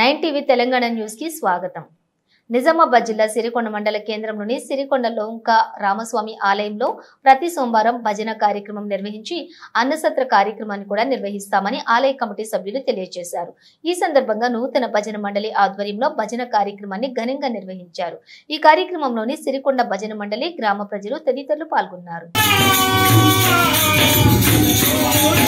9 TV Telangana news కి స్వాగతం। నిజామాబాద్ జిల్లా సిరికొండ మండల కేంద్రంలోని సిరికొండ లోంక రామస్వామి ఆలయంలో ప్రతి సోమవారం భజన కార్యక్రమం నిర్వహించి అన్నసత్ర కార్యక్రమాన్ని కూడా నిర్వహిస్తామని ఆలయ కమిటీ సభ్యులు తెలియజేశారు। ఈ సందర్భంగా నూతన భజన మండలి ఆధ్వర్యంలో భజన కార్యక్రమాన్ని ఘనంగా నిర్వహించారు। ఈ కార్యక్రమంలోని సిరికొండ భజన మండలి గ్రామ ప్రజలు తదితరులు పాల్గొన్నారు।